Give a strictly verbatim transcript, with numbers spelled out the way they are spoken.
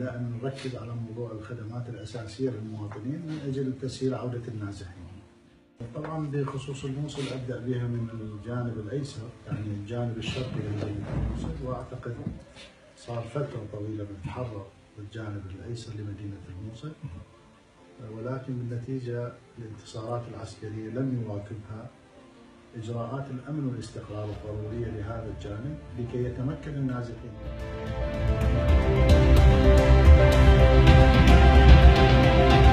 إلى أن نركز على موضوع الخدمات الأساسية للمواطنين من أجل تسهيل عودة النازحين. طبعا بخصوص الموصل أبدأ بها من الجانب الأيسر، يعني الجانب الشرقي لمدينة الموصل، وأعتقد صار فترة طويلة بنتحرك بالجانب الأيسر لمدينة الموصل، ولكن بالنتيجة الانتصارات العسكرية لم يواكبها إجراءات الأمن والاستقرار الضرورية لهذا الجانب لكي يتمكن النازحين.